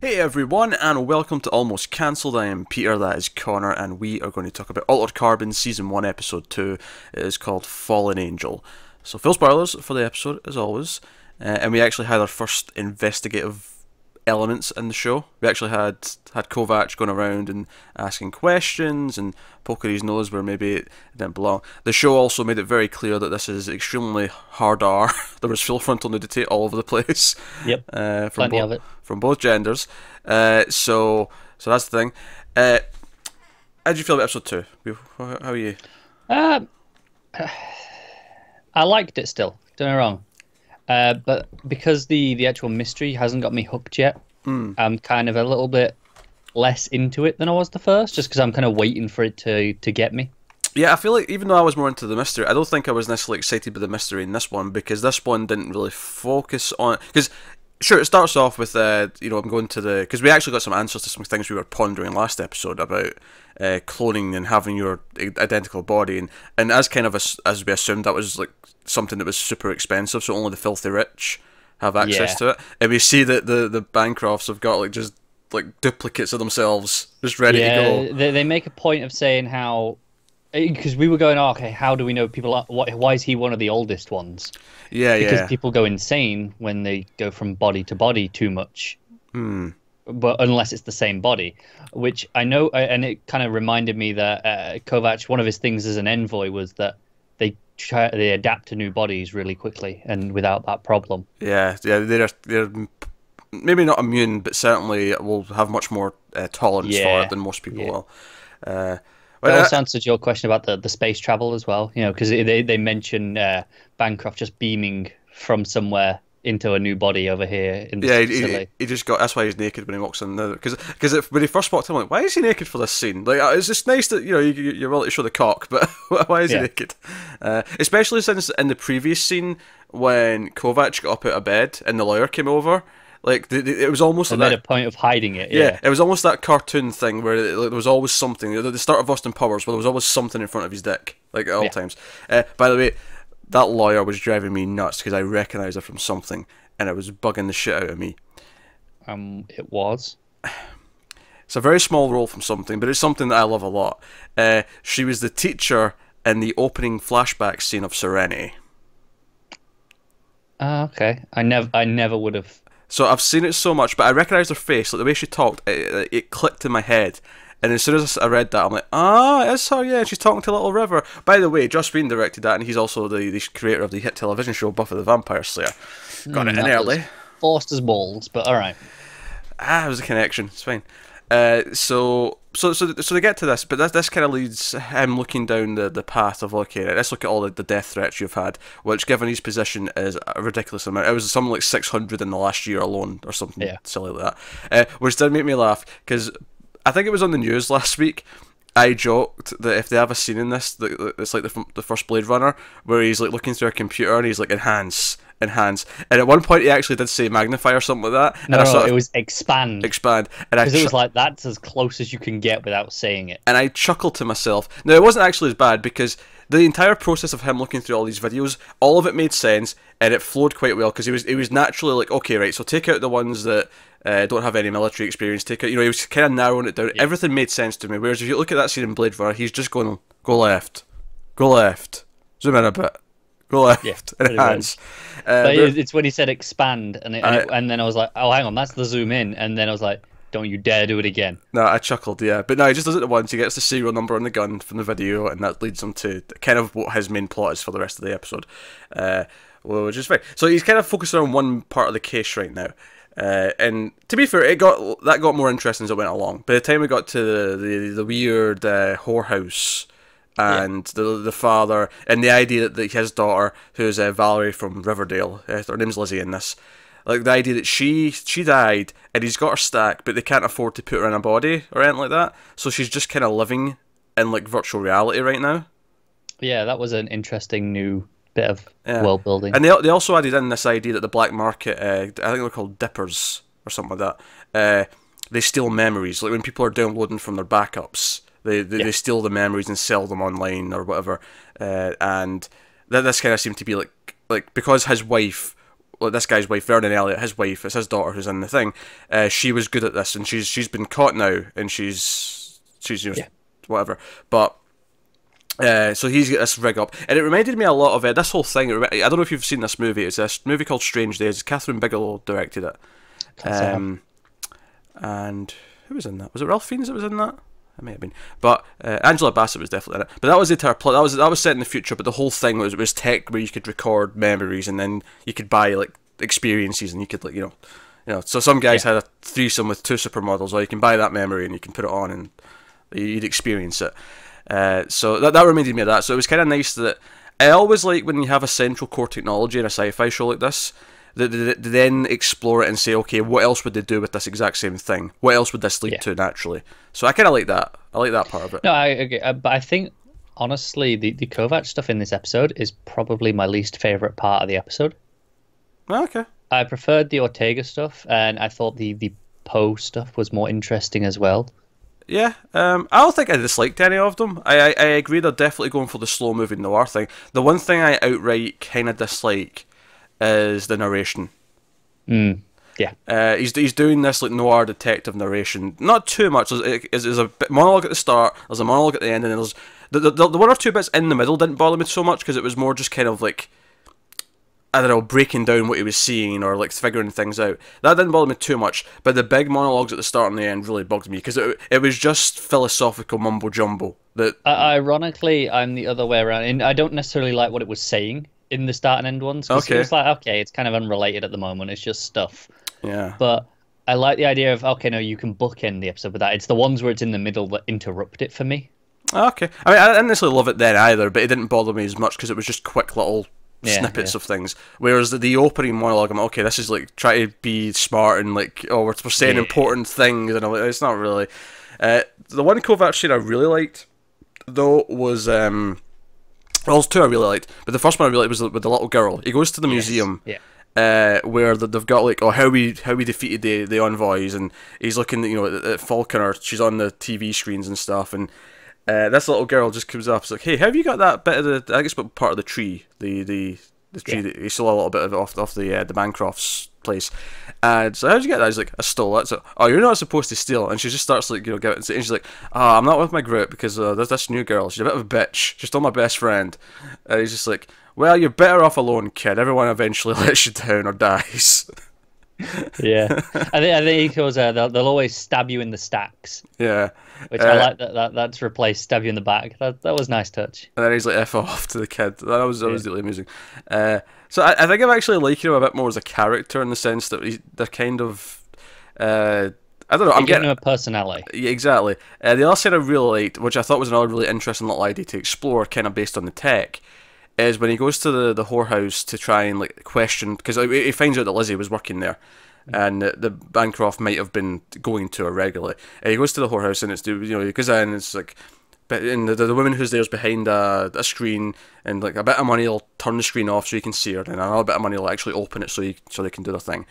Hey everyone, and welcome to Almost Cancelled. I am Peter, that is Connor, and we are going to talk about Altered Carbon Season 1, Episode 2. It is called Fallen Angel. So, full spoilers for the episode, as always. And we actually had our first investigative elements in the show. We actually had Kovac going around and asking questions and poking his nose where maybe it didn't belong. The show also made it very clear that this is extremely hard R. There was full frontal nudity all over the place. Yep, plenty of it. From both genders. So that's the thing. How did you feel about episode 2? How are you? I liked it still, don't get me wrong. But because the actual mystery hasn't got me hooked yet, I'm kind of a little bit less into it than I was the first, just because I'm kind of waiting for it to get me. Yeah, I feel like even though I was more into the mystery, I don't think I was necessarily excited by the mystery in this one, because this one didn't really focus on... Because, sure, it starts off with, I'm going to the... Because we actually got some answers to some things we were pondering last episode about cloning and having your identical body, and as kind of as we assumed, that was like something that was super expensive, so only the filthy rich have access to it. And we see that the Bancrofts have got just duplicates of themselves just ready to go. They make a point of saying how, because we were going, okay, how do we know people are, why is he one of the oldest ones? Because people go insane when they go from body to body too much. But unless it's the same body, which I know, and it kind of reminded me that Kovac, one of his things as an envoy was that they adapt to new bodies really quickly and without that problem. Yeah, they're maybe not immune, but certainly will have much more tolerance for it than most people will. That also answers your question about the space travel as well, because they mention Bancroft just beaming from somewhere into a new body over here in this facility. He just got... That's why he's naked when he walks in. Because when he first walked in, I'm like, why is he naked for this scene? Like, it's just nice that you're willing to show the cock, but why is he naked? Especially since in the previous scene when Kovac got up out of bed and the lawyer came over, like it was almost they like made a point of hiding it. Yeah, it was almost that cartoon thing where there was always something. At the start of Austin Powers, where there was always something in front of his dick, like at all times. By the way, that lawyer was driving me nuts because I recognised her from something, and it was bugging the shit out of me. It was. It's a very small role from something, but it's something that I love a lot. She was the teacher in the opening flashback scene of Serenity. Okay. I never would have. So I've seen it so much, but I recognised her face, like the way she talked. It clicked in my head. And as soon as I read that, I'm like, it's her, yeah, she's talking to Little River. By the way, Joss Whedon directed that, and he's also the creator of the hit television show Buffy the Vampire Slayer. Got it in early. Forced as balls, but alright. It was a connection, it's fine. So they get to this, but this kind of leads him looking down the path of, okay, let's look at all the death threats you've had, which, given his position, is a ridiculous amount. It was something like 600 in the last year alone, or something silly like that. Which did make me laugh, because I think it was on the news last week. I joked that if they have a scene in this, it's like the first Blade Runner, where he's like looking through a computer and he's like, enhance. And at one point he actually did say magnify or something like that. No, it was expand. And because it was like, that's as close as you can get without saying it. And I chuckled to myself. Now, it wasn't actually as bad, because the entire process of him looking through all these videos, all of it made sense, and it flowed quite well, because he was naturally like, okay, right, so take out the ones that don't have any military experience, take out, he was kind of narrowing it down. Yeah. Everything made sense to me, whereas if you look at that scene in Blade Runner, he's just going, go left, zoom in a bit, go left, and enhance. It's when he said expand, and then I was like, oh, hang on, that's the zoom in, and then I was like, don't you dare do it again. No, I chuckled, yeah. But no, he just does it at once. He gets the serial number on the gun from the video, and that leads him to kind of what his main plot is for the rest of the episode. Which is fine. So he's kind of focused on one part of the case right now. And to be fair, that got more interesting as it went along. By the time we got to the weird whorehouse and the father, and the idea that his daughter, who's Valerie from Riverdale, her name's Lizzie in this, like the idea that she died and he's got her stack, but they can't afford to put her in a body or anything like that, so she's just kind of living in like virtual reality right now. Yeah, that was an interesting new bit of world building. And they also added in this idea that the black market, I think they're called dippers or something like that, they steal memories. Like when people are downloading from their backups, they steal the memories and sell them online or whatever. And this kind of seemed to be like because his wife well, this guy's wife, Vernon Elliott, his wife, it's his daughter who's in the thing. She was good at this, and she's been caught now, and she's whatever. But so he's got this rig up, and it reminded me a lot of this whole thing. I don't know if you've seen this movie. It's this movie called Strange Days. Catherine Bigelow directed it. And who was in that? Was it Ralph Fiennes that was in that? It may have been, but Angela Bassett was definitely in it. But that was the entire plot. That was set in the future, but the whole thing was tech where you could record memories, and then you could buy like experiences, and you could like you know. So some guys had a threesome with 2 supermodels, or you can buy that memory and you can put it on, and you'd experience it. So that reminded me of that. So it was kind of nice that I always like when you have a central core technology in a sci-fi show like this. They then explore it and say, okay, what else would they do with this exact same thing? What else would this lead to naturally? So I kind of like that. I like that part of it. No, I agree. But I think, honestly, the Kovacs stuff in this episode is probably my least favourite part of the episode. Okay. I preferred the Ortega stuff, and I thought the Poe stuff was more interesting as well. Yeah, I don't think I disliked any of them. I agree they're definitely going for the slow-moving noir thing. The one thing I outright kind of dislike is the narration. Yeah. He's doing this like noir detective narration. Not too much. There's a monologue at the start, there's a monologue at the end, and then there's the 1 or 2 bits in the middle didn't bother me so much because it was more just kind of like, I don't know, breaking down what he was seeing or like figuring things out. That didn't bother me too much, but the big monologues at the start and the end really bugged me because it was just philosophical mumbo jumbo. Ironically, I'm the other way around, and I don't necessarily like what it was saying in the start and end ones. Okay. It was like, okay, it's kind of unrelated at the moment. It's just stuff. Yeah. But I like the idea of, okay, no, you can bookend the episode with that. It's the ones where it's in the middle that interrupt it for me. Okay. I mean, I didn't necessarily love it then either, but it didn't bother me as much because it was just quick little snippets of things. Whereas the opening monologue, I'm like, okay, this is like try to be smart and like, oh, we're saying important things, and it's not really. The one Kovacs scene I really liked though was well, there's 2 I really liked, but the first one I really liked was with the little girl. He goes to the museum. Yeah. Where they've got like, how we defeated the envoys, and he's looking, at Falconer. She's on the TV screens and stuff, and this little girl just comes up. It's like, hey, how have you got that bit of the? I guess part of the tree, the tree that you stole a little bit of it off the Bancroft's place. And so how'd you get that? He's like, I stole it. So, oh, you're not supposed to steal. And she just starts like, getting, and she's like, I'm not with my group because there's this new girl. She's a bit of a bitch. She's still my best friend. And he's just like, well, you're better off alone, kid. Everyone eventually lets you down or dies. Yeah, I think he goes, they'll always stab you in the stacks. Yeah, which I like that's replaced stab you in the back. That was a nice touch. And then he's like F off to the kid. That was really amusing. So I think I'm actually liking him a bit more as a character in the sense that they're kind of I don't know. I'm getting him a personality. Yeah, exactly. The other side I really liked, which I thought was another really interesting little idea to explore, kind of based on the tech, is when he goes to the whorehouse to try and like question, because he finds out that Lizzie was working there, and the Bancroft might have been going to her regularly. And he goes to the whorehouse and he goes in and it's like, and the woman who's there is behind a screen, and like a bit of money will turn the screen off so you can see her, and another bit of money will actually open it so they can do their thing.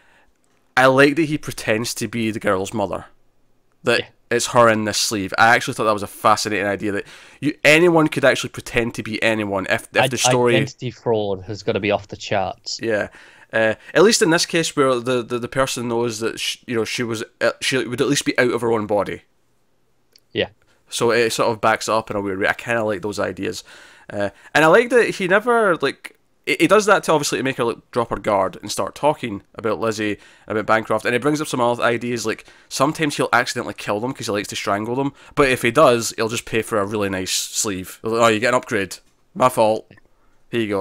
I like that he pretends to be the girl's mother. That it's her in this sleeve. I actually thought that was a fascinating idea that anyone could actually pretend to be anyone if the story. Identity fraud has got to be off the charts. Yeah, at least in this case where the person knows that she would at least be out of her own body. Yeah. So it sort of backs it up in a weird way. I kind of like those ideas, and I like that he never like. He does that to obviously to make her like drop her guard and start talking about Lizzie, about Bancroft, and he brings up some other ideas like sometimes he'll accidentally kill them because he likes to strangle them, but if he does, he'll just pay for a really nice sleeve. Like, oh, you get an upgrade. My fault. Here you go.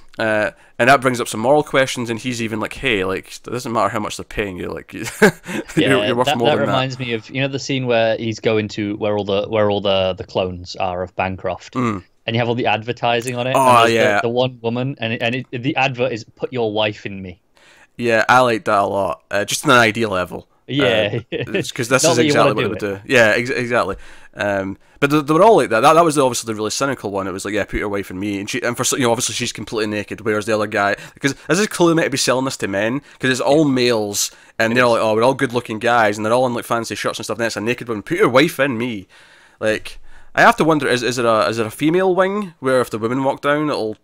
And that brings up some moral questions, and he's even like, hey, like it doesn't matter how much they're paying you, like you're worth more than that. That reminds me of the scene where he's going to where all the clones are of Bancroft. And you have all the advertising on it. Oh, and yeah. The one woman, and the advert is "Put your wife in me." Yeah, I like that a lot. Just on an idea level. Yeah, because this is exactly what it would do. Yeah, exactly. But they were all like that. That was obviously the really cynical one. It was like, yeah, put your wife in me, and for obviously she's completely naked, whereas the other guy, because this is clearly meant to be selling this to men, because it's all males, and they're like, oh, we're all good-looking guys, and they're all in like fancy shirts and stuff. And then it's a naked woman. Put your wife in me, like. I have to wonder, is it a female wing where if the women walk down it'll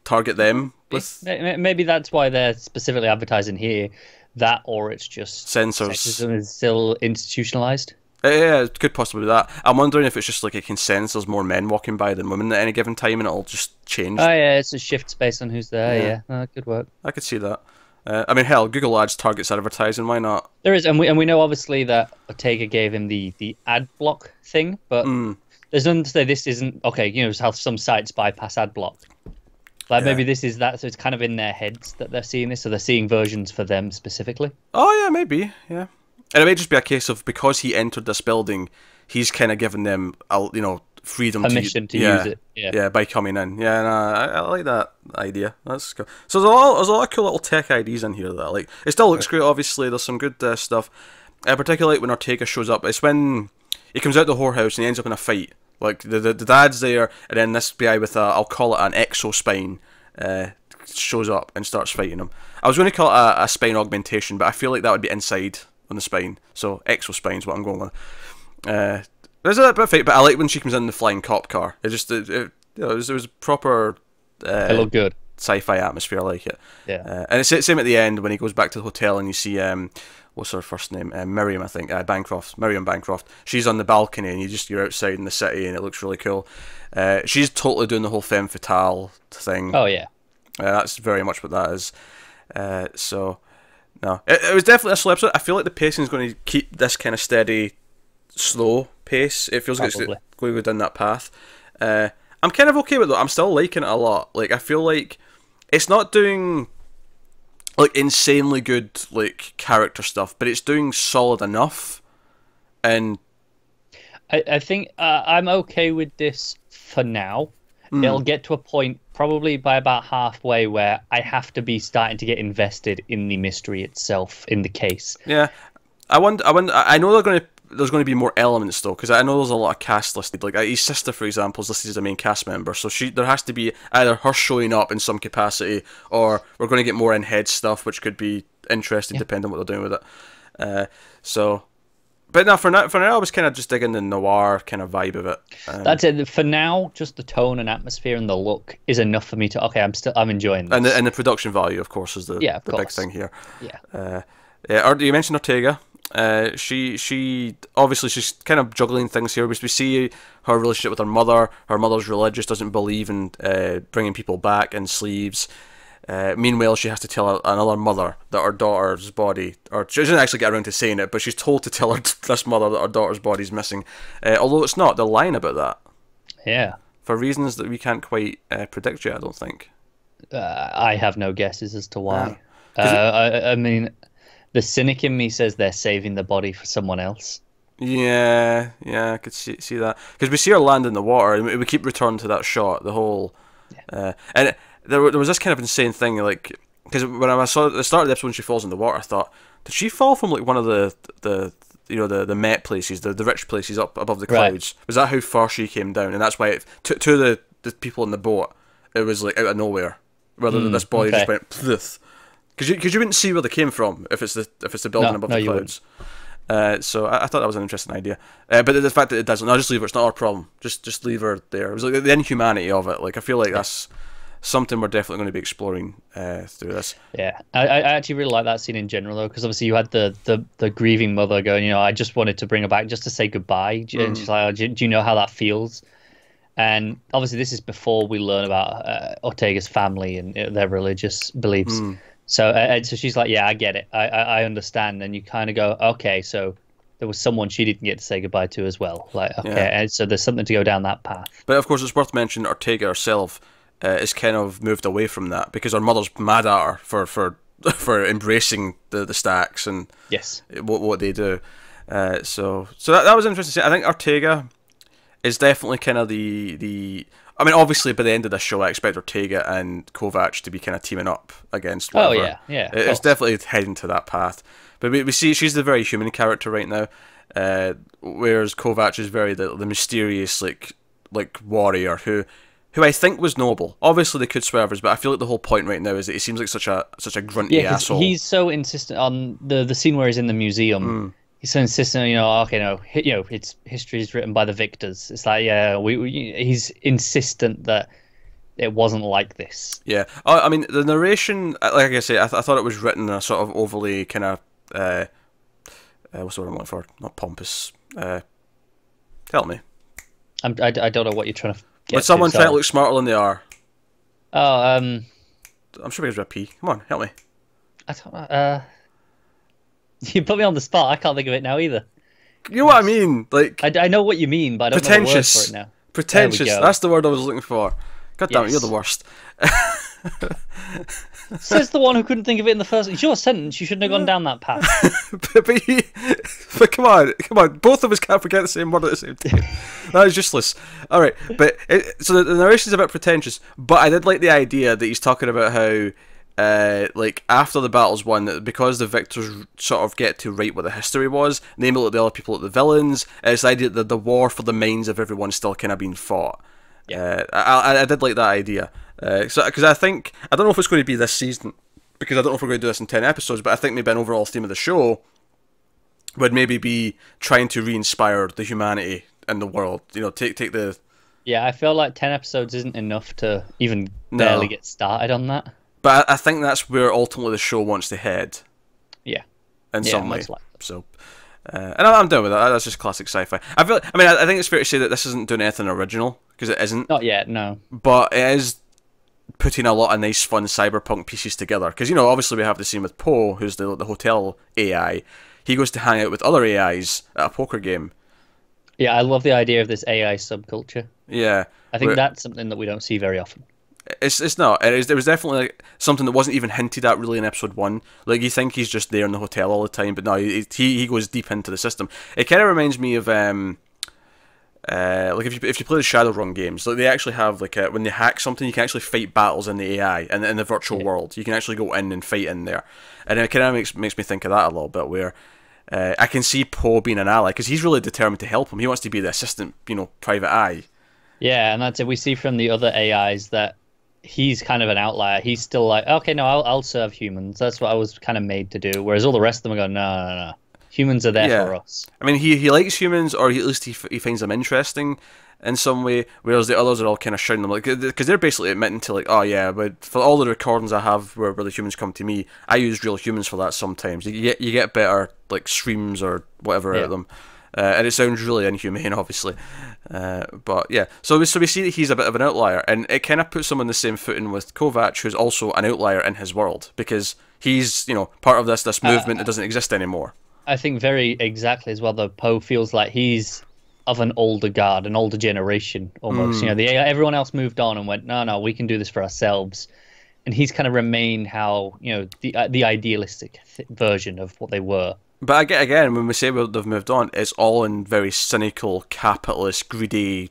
target them with. Maybe that's why they're specifically advertising here that, or it's just sensors. Sexism is still institutionalized. Yeah, it could possibly be that. I'm wondering if it's just like it can sense there's more men walking by than women at any given time, and it'll just change. Oh yeah, it's a shift based on who's there. Yeah, could work. I could see that. I mean, hell, Google Ads targets advertising. Why not? There is, and we know obviously that Ortega gave him the ad block thing, but there's nothing to say this isn't okay. You know, how some sites bypass ad block. Like maybe this is that, so it's kind of in their heads that they're seeing this, so they're seeing versions for them specifically. Oh yeah, maybe, yeah. And it may just be a case of because he entered this building, he's kind of given them, freedom, permission to use it. Yeah, by coming in. Yeah, no, I like that idea. That's cool. So there's a lot of cool little tech ideas in here that I like. It still looks great. Obviously, there's some good stuff. I particularly like when Ortega shows up. It's when he comes out the whorehouse and he ends up in a fight. Like the dad's there, and then this guy with I'll call it an exospine, shows up and starts fighting him. I was going to call it a spine augmentation, but I feel like that would be inside on the spine. So exospine is what I'm going with. There's a bit of fight, but I like when she comes in the flying cop car. It was proper. It looked good. Sci-fi atmosphere. I like it. Yeah. And it's the same at the end when he goes back to the hotel and you see what's her first name? Miriam, I think. Bancroft. Miriam Bancroft. She's on the balcony and you're outside in the city and it looks really cool. She's totally doing the whole femme fatale thing. Oh yeah. That's very much what that is. So no, it was definitely a slow episode. I feel like the pacing is going to keep this kind of steady, slow pace. It feels like it's going to go down that path. I'm kind of okay with it. I'm still liking it a lot. Like I feel like it's not doing like insanely good like character stuff, but it's doing solid enough. And I think I'm okay with this for now. It'll get to a point probably by about halfway where I have to be starting to get invested in the mystery itself, in the case. Yeah, I know there's going to be more elements though, because I know there's a lot of cast listed. Like his sister, for example, is listed as a main cast member, so there has to be either her showing up in some capacity, or we're going to get more in-head stuff, which could be interesting depending on what they're doing with it. But no, for now, I was kind of just digging the noir kind of vibe of it. That's it. For now, just the tone and atmosphere and the look is enough for me to. Okay, I'm enjoying this. And the production value, of course, is the big thing here. Yeah. You mentioned Ortega. She obviously she's kind of juggling things here. We see her relationship with her mother. Her mother's religious, doesn't believe in bringing people back in sleeves. Meanwhile, she has to tell another mother that her daughter's body, or she doesn't actually get around to saying it, but she's told to tell this mother that her daughter's body's missing. Although it's not, they're lying about that. Yeah. For reasons that we can't quite predict yet, I don't think. I have no guesses as to why. I mean, the cynic in me says they're saving the body for someone else. Yeah, I could see that. Because we see her land in the water, and we keep returning to that shot, the whole... and there was this kind of insane thing, like... Because when I saw at the start of the episode when she falls in the water, I thought, did she fall from like one of the Met places, the rich places up above the clouds? Right. Was that how far she came down? And that's why to the people in the boat, it was like out of nowhere. Rather than this body just went pfft. Because you wouldn't see where they came from if it's the building above the clouds. So I thought that was an interesting idea. But the fact that it doesn't, no, just leave her. It's not our problem. Just leave her there. It was like the inhumanity of it. Like I feel like that's something we're definitely going to be exploring through this. Yeah, I actually really like that scene in general though, because obviously you had the grieving mother going, I just wanted to bring her back just to say goodbye, and she's like, do you know how that feels? And obviously this is before we learn about Ortega's family and their religious beliefs. So she's like, yeah, I get it, I understand. And you kind of go, okay, so there was someone she didn't get to say goodbye to as well. Like, okay, and so there's something to go down that path. But of course, it's worth mentioning Ortega herself is kind of moved away from that because her mother's mad at her for embracing the stacks and what they do. So that was interesting. I think Ortega is definitely kind of the. I mean, obviously, by the end of this show, I expect Ortega and Kovac to be kind of teaming up against whatever. Oh yeah. It's definitely heading to that path. But we see she's the very human character right now, whereas Kovac is very the mysterious like warrior who I think was noble. Obviously, they could swerve us, but I feel like the whole point right now is that he seems like such a grunty asshole. He's so insistent on the scene where he's in the museum. He's so insistent, it's history is written by the victors. It's like, he's insistent that it wasn't like this. Yeah, I mean the narration, like I say, I thought it was written in a sort of overly kind of what's the word I'm looking for? Not pompous. Help me. I don't know what you're trying to get. But someone to, trying to look smarter than they are. Oh, I'm sure it begins with a P. Come on, help me. I don't. You put me on the spot. I can't think of it now either. You know what I mean? Like I know what you mean, but I don't know the word for it now. Pretentious. That's the word I was looking for. God damn it, you're the worst. Says the one who couldn't think of it in the first. It's your sentence. You shouldn't have gone down that path. but come on. Both of us can't forget the same word at the same time. That is useless. All right, but so the narration's a bit pretentious, but I did like the idea that he's talking about how. Like after the battle's won, that because the victors sort of get to write what the history was, namely like the other people, like the villains, it's the idea that the war for the minds of everyone still kind of being fought. Yeah. I did like that idea. So because I don't know if it's going to be this season, because I don't know if we're going to do this in 10 episodes, but I think maybe an overall theme of the show would maybe be trying to re-inspire the humanity in the world. You know, take the. Yeah, I feel like 10 episodes isn't enough to even barely get started on that. But I think that's where ultimately the show wants to head. Yeah. In some way. So, and I'm done with that. That's just classic sci-fi. I think it's fair to say that this isn't doing anything original, because it isn't. Not yet, no. But it is putting a lot of nice, fun cyberpunk pieces together. Because, you know, obviously we have the scene with Poe, who's the hotel AI. He goes to hang out with other AIs at a poker game. Yeah, I love the idea of this AI subculture. Yeah. I think that's something that we don't see very often. It's not. It was definitely like something that wasn't even hinted at really in episode 1. Like you think he's just there in the hotel all the time, but no, he goes deep into the system. It kind of reminds me of like if you play the Shadowrun games, like they actually have like when they hack something, you can actually fight battles in the AI and in the virtual world. You can actually go in and fight in there, and it kind of makes me think of that a little bit. Where I can see Poe being an ally because he's really determined to help him. He wants to be the assistant, private eye. Yeah, and that's it. We see from the other AIs that he's kind of an outlier. He's still like, okay, no, I'll serve humans. That's what I was kind of made to do. Whereas all the rest of them are going, no. Humans are there for us. I mean, he likes humans, or at least he finds them interesting in some way. Whereas the others are all kind of shouting them, like, because they're basically admitting to like, oh yeah, but for all the recordings I have where the humans come to me, I use real humans for that sometimes. You get better like streams or whatever out of them. And it sounds really inhumane, obviously. But yeah, so we see that he's a bit of an outlier, and it kind of puts him on the same footing with Kovac, who's also an outlier in his world, because he's part of this movement that doesn't exist anymore. I think very exactly as well, though. Poe feels like he's of an older guard, an older generation almost. Everyone else moved on and went, no, we can do this for ourselves, and he's kind of remained how the idealistic version of what they were. But again, when we say they've moved on, it's all in very cynical, capitalist, greedy,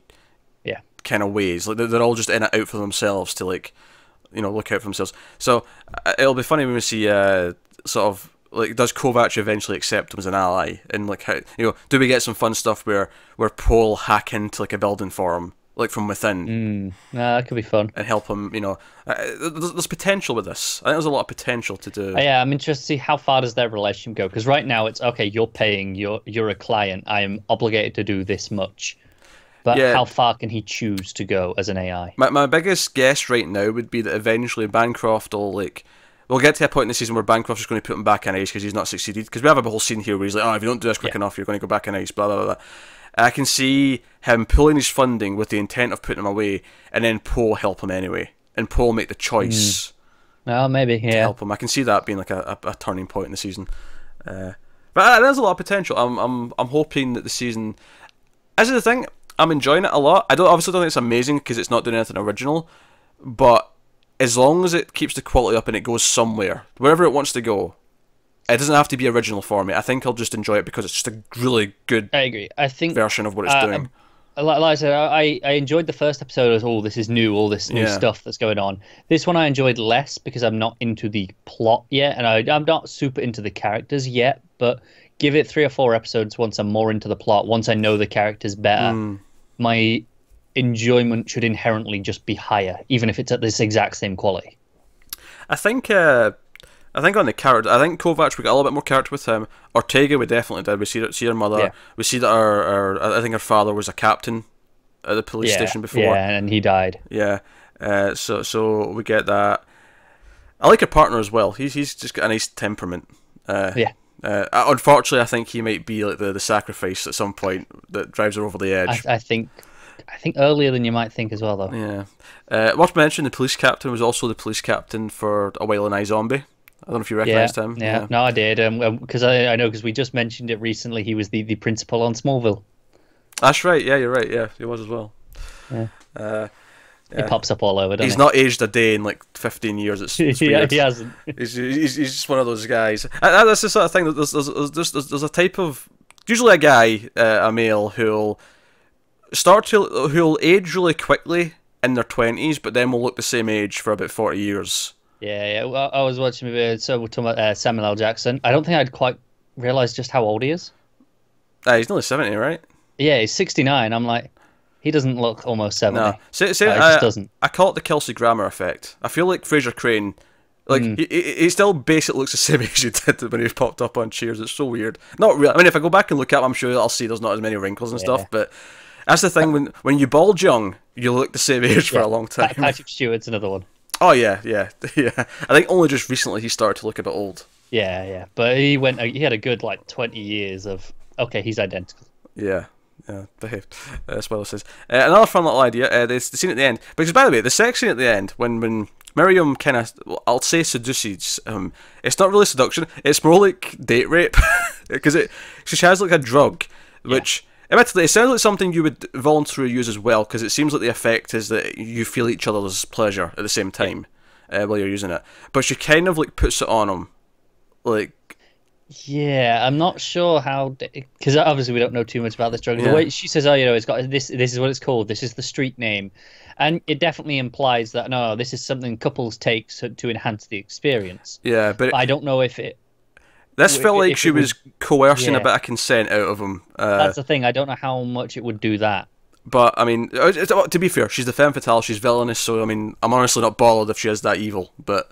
kind of ways. Like they're all just in it out for themselves to look out for themselves. So it'll be funny when we see sort of like, does Kovac eventually accept him as an ally, and like how do we get some fun stuff where Poe hack into like a building for him, like from within. That could be fun. And help him, there's potential with this. I think there's a lot of potential to do. Yeah, I'm interested to see how far does their relationship go, because right now it's, okay, you're paying, you're a client, I am obligated to do this much. But how far can he choose to go as an AI? My biggest guess right now would be that eventually Bancroft will, we'll get to a point in the season where Bancroft is going to put him back in ice because he's not succeeded. Because we have a whole scene here where he's like, oh, if you don't do this quick enough, you're going to go back in ice, blah, blah, blah. I can see him pulling his funding with the intent of putting him away, and then Poe help him anyway, and Poe make the choice. Well, maybe, to help him. I can see that being like a turning point in the season. But there's a lot of potential. I'm hoping that the season. As is the thing, I'm enjoying it a lot. I obviously don't think it's amazing because it's not doing anything original, but as long as it keeps the quality up and it goes somewhere, wherever it wants to go. It doesn't have to be original for me. I think I'll just enjoy it because it's just a really good version of what it's doing. Like I said, I enjoyed the first episode as, this is new, all this new stuff that's going on. This one I enjoyed less because I'm not into the plot yet, and I'm not super into the characters yet, but give it 3 or 4 episodes once I'm more into the plot, once I know the characters better, my enjoyment should inherently just be higher, even if it's at this exact same quality. I think on the character, I think Kovac, we got a little bit more character with him. Ortega, we definitely did. We see her mother. Yeah. We see that I think her father was a captain at the police station before. Yeah, and he died. Yeah. So we get that. I like her partner as well. He's just got a nice temperament. Yeah. Unfortunately, I think he might be like the sacrifice at some point that drives her over the edge. I think earlier than you might think as well, though. Yeah. Worth mentioning, the police captain was also the police captain for A While in iZombie. I don't know if you recognised him. Yeah, no, I did. Because I know, because we just mentioned it recently. He was the principal on Smallville. That's right. Yeah, you're right. Yeah, he was as well. Yeah. He pops up all over, doesn't he? He's not aged a day in like 15 years. It's yeah, he hasn't. He's just one of those guys. That's the sort of thing that there's a type of, usually a guy, a male, who'll age really quickly in their 20s, but then will look the same age for about 40 years. Yeah. Well, I was watching we're talking about Samuel L. Jackson. I don't think I'd quite realised just how old he is. He's nearly 70, right? Yeah, he's 69. I'm like, he doesn't look almost 70. No, he just doesn't. I call it the Kelsey Grammer effect. I feel like Fraser Crane, like he still basically looks the same age he did when he popped up on Cheers. It's so weird. Not really. I mean, if I go back and look at him, I'm sure I'll see there's not as many wrinkles and stuff. But that's the thing, when you bald young, you look the same age for a long time. Patrick Stewart's another one. Oh yeah. I think only just recently he started to look a bit old. Yeah. But he had a good like 20 years of he's identical. Yeah, behaved. That's what it says. Another fun little idea. The scene at the end, because by the way, the sex scene at the end when Miriam kind of, I'll say seduces him. It's not really seduction. It's more like date rape, because she has like a drug, which. Admittedly, it sounds like something you would voluntarily use as well, because it seems like the effect is that you feel each other's pleasure at the same time while you're using it. But she kind of like puts it on him, like. Yeah, I'm not sure how, because obviously we don't know too much about this drug. The way she says, it's got this. This is what it's called. This is the street name, and it definitely implies that this is something couples take to enhance the experience. Yeah, but I don't know if it. This felt like she was coercing a bit of consent out of him. That's the thing. I don't know how much it would do that. But, I mean, to be fair, she's the femme fatale, she's villainous, so, I mean, I'm honestly not bothered if she is that evil, but...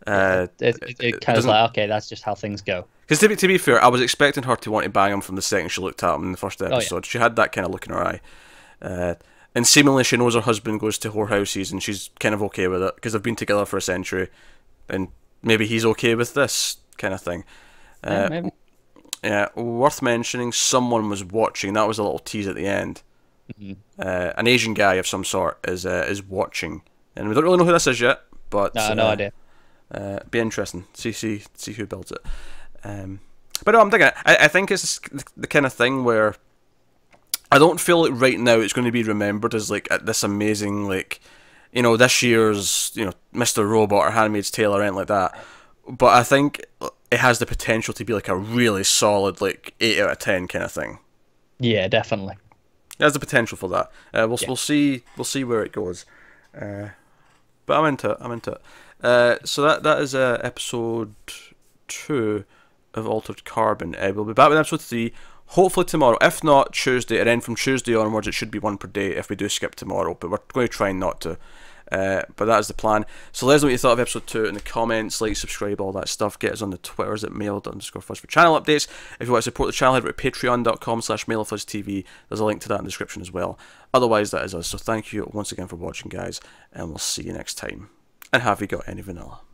it kind of like, okay, that's just how things go. Because to be fair, I was expecting her to want to bang him from the second she looked at him in the first episode. She had that kind of look in her eye. And seemingly she knows her husband goes to whorehouses, and she's kind of okay with it, because they've been together for a century, and maybe he's okay with this kind of thing. Maybe. Yeah, worth mentioning, someone was watching. That was a little tease at the end. An Asian guy of some sort is watching, and we don't really know who this is yet. But no idea. Be interesting. See who builds it. But no, I'm thinking. I think it's the kind of thing where I don't feel like right now it's going to be remembered as like this amazing, like, this year's Mr. Robot or Handmaid's Tale or anything like that. But I think it has the potential to be like a really solid, like 8 out of 10 kind of thing. Yeah, definitely. It has the potential for that. We'll see where it goes. But I'm into it. So that is episode 2 of Altered Carbon. We'll be back with episode 3, hopefully tomorrow. If not, Tuesday, and then from Tuesday onwards, it should be one per day if we do skip tomorrow. But we're going to try not to. But that is the plan. So let us know what you thought of episode 2 in the comments. Like, subscribe, all that stuff. Get us on the Twitters at mail_fuzz for channel updates. If you want to support the channel, head over to patreon.com/mailoffuzztv. There's a link to that in the description as well. Otherwise, that is us. So thank you once again for watching, guys, and we'll see you next time. And have you got any vanilla?